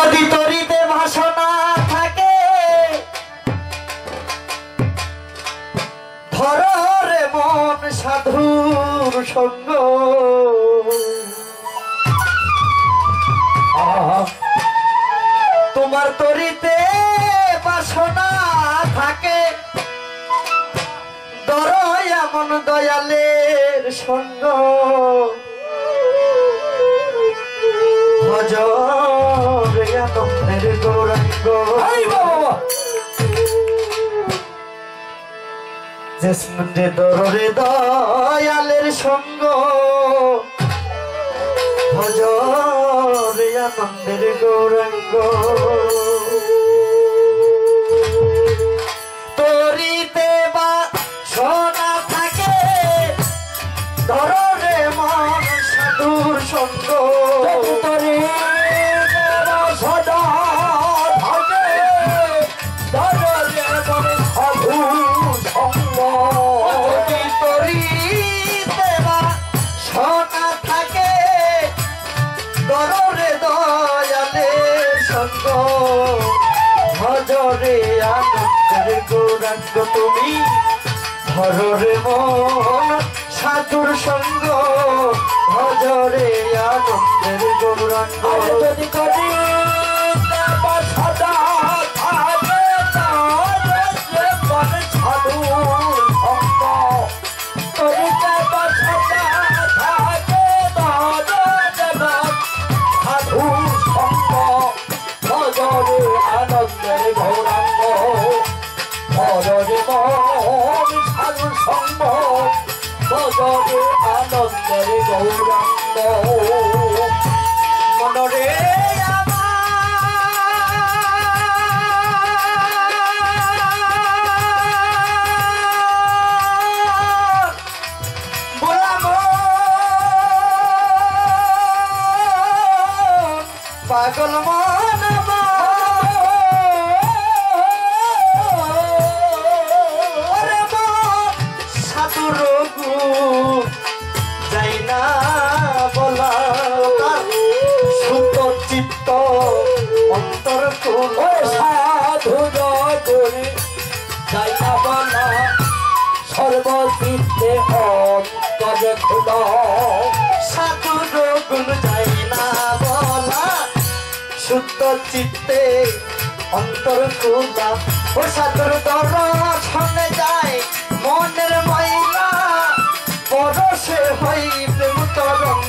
যদি তরিতে ভাষণা থাকে ধরো রে মন সাধুর সঙ্গ তোমার তরিতে বাসনা থাকে ধরো এমন দয়ালের সঙ্গ ভজরে আনন্দের গৌরাঙ্গ জেসমুন্ডে দরে দয়ালের সঙ্গ ভজরে আনন্দের গৌরাঙ্গ তরিতে বা সোনা থাকে ধরে মন সাধুর সঙ্গ ভজরে আনন্দের গৌরাঙ্গ তুমি ধরে মন সাধুর সঙ্গ ভজরে আনন্দের গৌরাঙ্গ যদি করি সদা থাকে সাধুর সঙ্গ করিতে সদা থাকে সাধুর সঙ্গ ভজরে আনন্দের গৌরাঙ্গ ভজরে মন সাধুর সঙ্গ ভজরে আনন্দের গৌরাঙ্গ মনরে পাগল মন সাধুর যাই না বলা সুত চিত্ত অন্তর সাধু যাই না বলা সর্বচিত্তে অন্তর খুল সাধুর গুণ যাই না বলা শুদ্ধ চিত্তে অন্তর খুলা ও সাধুর দর্শনে যায় মনের ময়লা পরশে হই প্রেম তরঙ্গ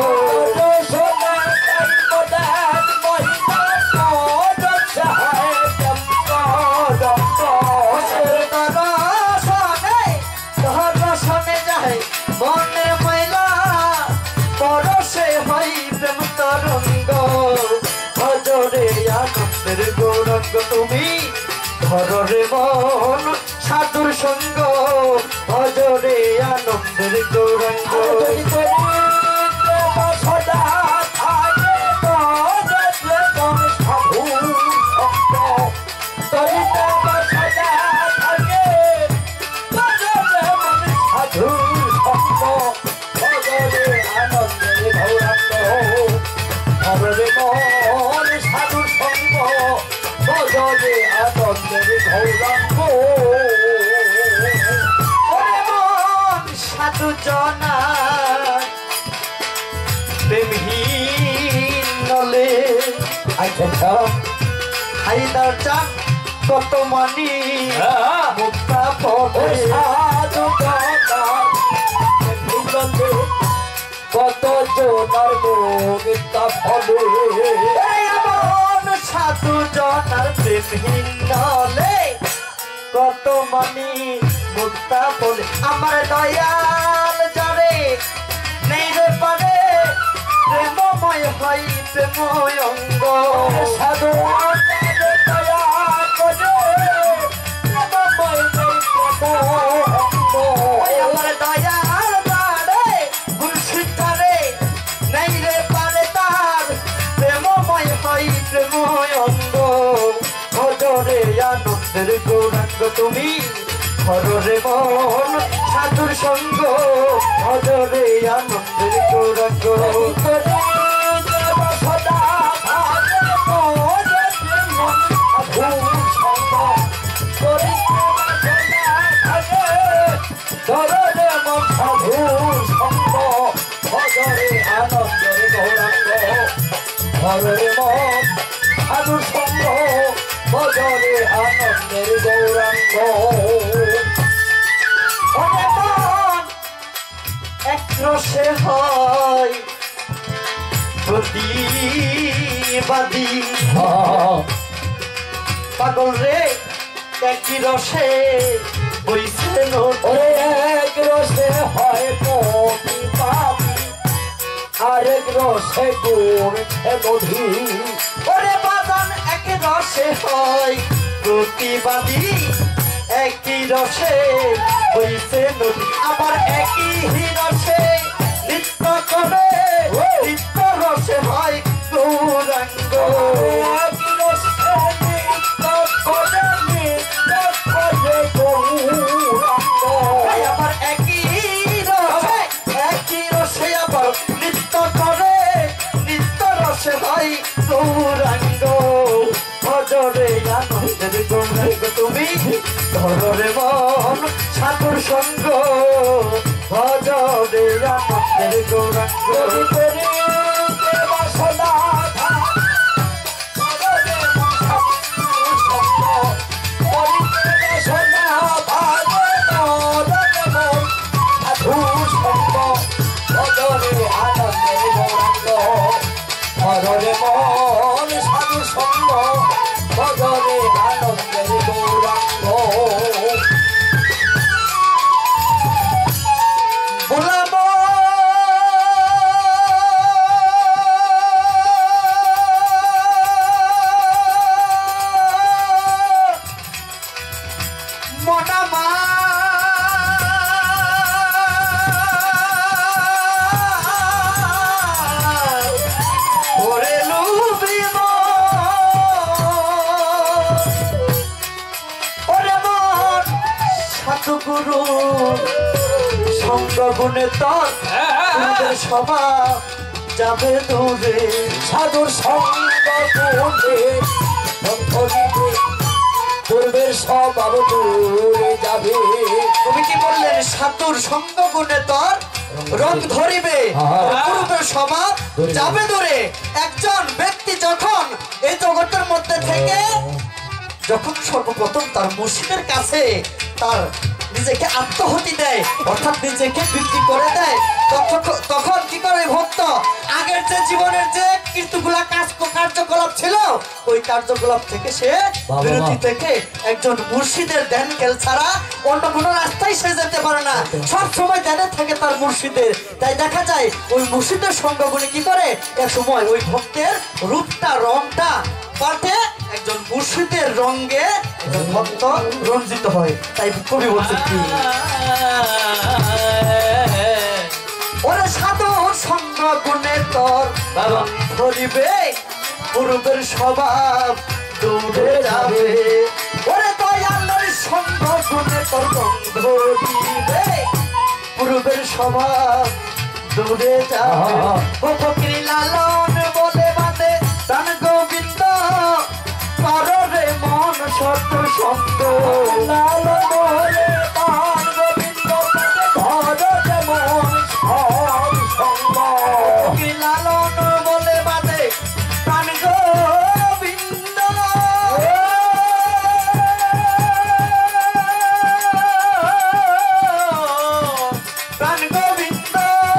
দর্শনে যায় মনের ময়লা পরশে হই প্রেম তরঙ্গ ভজরে আনন্দের গৌরাঙ্গ তুমি ধরে মন সাধুর সঙ্গ ভজরে আনন্দের গৌরাঙ্গ সদা থাকে সাধুর সঙ্গ তরিতে সদা থাকে সাধুর সঙ্গ ভজরে আনন্দের গৌরাঙ্গ ভজরে মন সাধুর সঙ্গ ভজরে আনন্দের গৌরাঙ্গ সাধু জনা প্রেমহীন নলে হাইদার চান কত মানি মুক্তা পড়ে সাধু কত জনার মুক্তা ফলে সাধু জনার প্রেমহীন নলে কত মানি মুক্তা বলে আমার দয়াল জরে নেই রে পারে প্রেমময় হই প্রেময় অঙ্গ সাধু দয়া করে প্রেমময় আমার দয়াল জরে গুলশিতারে নেই রে পারে তার প্রেমময় হই প্রেময় অঙ্গ ভজরে আনন্দের গৌরাঙ্গ তুমি ধরে মন সাধুর সঙ্গ ভজরে আনন্দের গৌরাঙ্গ সদা ঘরে মন সাধু সঙ্গ ভজরে আনন্দের গৌরাঙ্গ এক রসে হয় প্রতিবাদী পাগল রে একই রসে বইছে ওরে এক রসে হয় প্রতিবাদী আরেক রসে গুড়ছে নদী ওরে বাদান এক রসে হয় প্রতিবাদী একই রসে বইছে নদী আবার একই রসে নৃত্য করে নৃত্য রসে হয় গৌরাঙ্গ একই রসে নৃত্য করে নৃত্য করে গৌরাঙ্গ আবার একই রসে আবার নৃত্য করে নৃত্য রসে হয় গৌরাঙ্গ ভজরে আনন্দের গৌরাঙ্গ তুমি ধরে মন সাধুর সঙ্গ ভজরে আনন্দের গৌরাঙ্গ বাসনা ভজরে মন সাধু সঙ্গ ভজরে আনন্দের গৌরাঙ্গ বললাম মনামা গুরু সঙ্গ গুণে তোর সভা যাবে দূরে সাধুর সঙ্গ পূর্বের স্বভাব দূরে যাবে তুমি কি বললেন সাধুর সঙ্গ গুণে তোর রং ধরিবে পূর্বের স্বভাব যাবে দূরে একজন ব্যক্তি যখন এই জগতের মধ্যে থেকে যখন সর্বপ্রথম তার মুর্শিদের কাছে তার নিজেকে আত্মহতি দেয় অর্থাৎ নিজেকে বিক্রি করে দেয় তখন কি করে ভক্ত আগের যে জীবনের যে কীর্তিগুলা কার্যকলাপ ছিল ওই কার্যকলাপ থেকে সে বিরতি থেকে একজন মুর্শিদের ধ্যান খেল ছাড়া অন্য কোনো রাস্তায় সে যেতে পারে না সব সময় ধ্যানে থাকে তার মুর্শিদের তাই দেখা যায় ওই মুর্শিদের সঙ্গগুলি কি করে এক সময় ওই ভক্তের রূপটা রংটা পাল্টে একজন মুর্শিদের রঙে একজন ভক্ত রঞ্জিত হয় তাই কবি বলছে কি ওরে সাধুর সঙ্গ গুণে তোর রং ধরিবে পূর্বের স্বভাব দূরে যাবে ওরে দয়ালের সঙ্গ গুণে তোর রং ধরিবে পূর্বের স্বভাব দূরে যাবে ও ফকির লালন বলে বাঁধে প্রাণ গোবিন্দ কররে মন সত্য সত্য লাল বলে প্রাণ গোবিন্দ ধরে মন সব সঙ্গ লালন বলে বাঁধে প্রাণ গোবিন্দ প্রাণ গোবিন্দ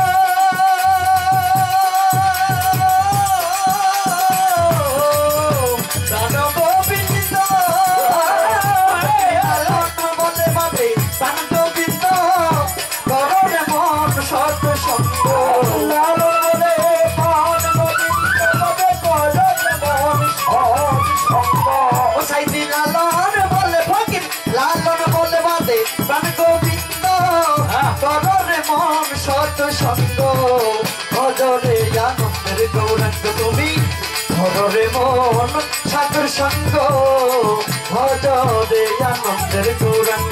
প্রাণ গোবিন্দ লালন বলে বাঁধে প্রাণ গোবিন্দ কররে মন সত্য সত্য লাল বলে প্রাণ গোবিন্দ ধরে মন সব সঙ্গ ও সাইদি লালন বলে ফকির লালন বলে বাদে প্রাণ গোবিন্দ কররে মন সত সঙ্গ ভজরে আনন্দের গৌরাঙ্গ তুমি ধরে মন সাগর সঙ্গ ভজরে আনন্দের গৌরাঙ্গ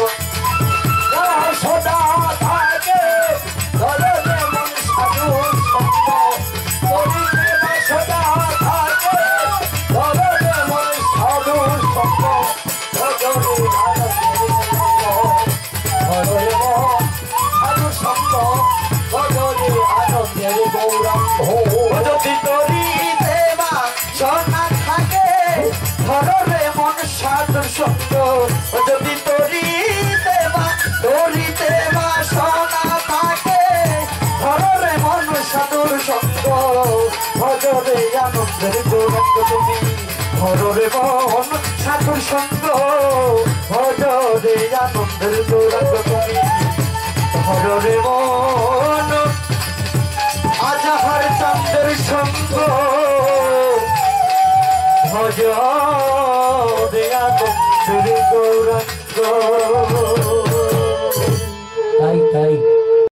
সদা থাকে ধরে মন সাধু সঙ্গ করিবে সদা থাকে ধরে মন সাধু সঙ্গ ভজরে আনন্দের সঙ্গ ভজরে আনন্দের গৌরাঙ্গ যদি তরিতে ভজরে আনন্দের গৌরাঙ্গ তুমি হররে মন সাধুর সঙ্গ ভজরে আনন্দের গৌরাঙ্গ তুমি হররে মন আজাহার চন্দ্রের সঙ্গ ভজরে আনন্দের গৌরাঙ্গ